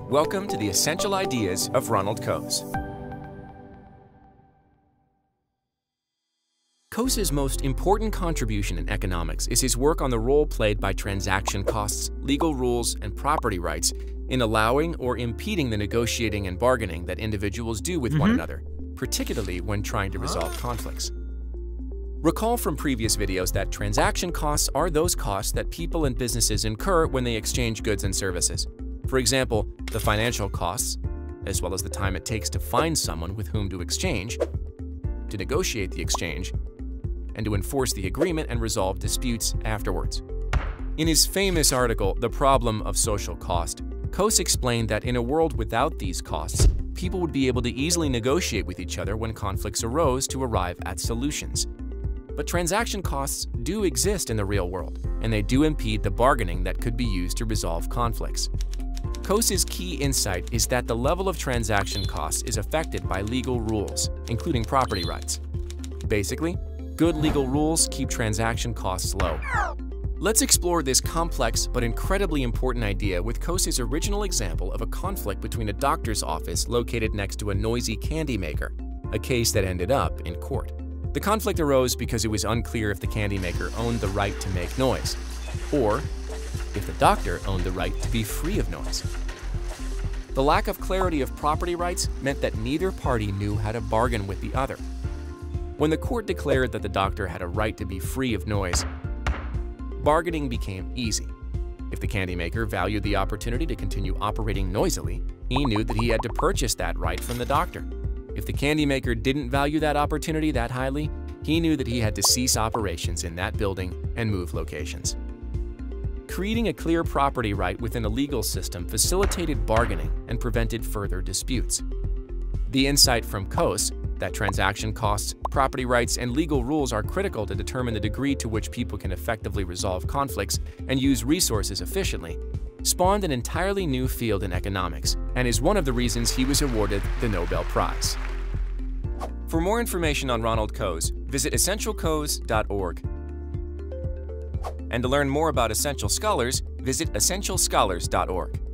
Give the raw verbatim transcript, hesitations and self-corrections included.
Welcome to the Essential Ideas of Ronald Coase. Coase's most important contribution in economics is his work on the role played by transaction costs, legal rules, and property rights in allowing or impeding the negotiating and bargaining that individuals do with mm-hmm. one another, particularly when trying to resolve huh? conflicts. Recall from previous videos that transaction costs are those costs that people and businesses incur when they exchange goods and services. For example, the financial costs, as well as the time it takes to find someone with whom to exchange, to negotiate the exchange, and to enforce the agreement and resolve disputes afterwards. In his famous article, The Problem of Social Cost, Coase explained that in a world without these costs, people would be able to easily negotiate with each other when conflicts arose to arrive at solutions. But transaction costs do exist in the real world, and they do impede the bargaining that could be used to resolve conflicts. Coase's key insight is that the level of transaction costs is affected by legal rules, including property rights. Basically, good legal rules keep transaction costs low. Let's explore this complex but incredibly important idea with Coase's original example of a conflict between a doctor's office located next to a noisy candy maker, a case that ended up in court. The conflict arose because it was unclear if the candy maker owned the right to make noise, or if the doctor owned the right to be free of noise. The lack of clarity of property rights meant that neither party knew how to bargain with the other. When the court declared that the doctor had a right to be free of noise, bargaining became easy. If the candy maker valued the opportunity to continue operating noisily, he knew that he had to purchase that right from the doctor. If the candy maker didn't value that opportunity that highly, he knew that he had to cease operations in that building and move locations. Creating a clear property right within a legal system facilitated bargaining and prevented further disputes. The insight from Coase, that transaction costs, property rights, and legal rules are critical to determine the degree to which people can effectively resolve conflicts and use resources efficiently, spawned an entirely new field in economics and is one of the reasons he was awarded the Nobel Prize. For more information on Ronald Coase, visit essential coase dot org. And to learn more about Essential Scholars, visit essential scholars dot org.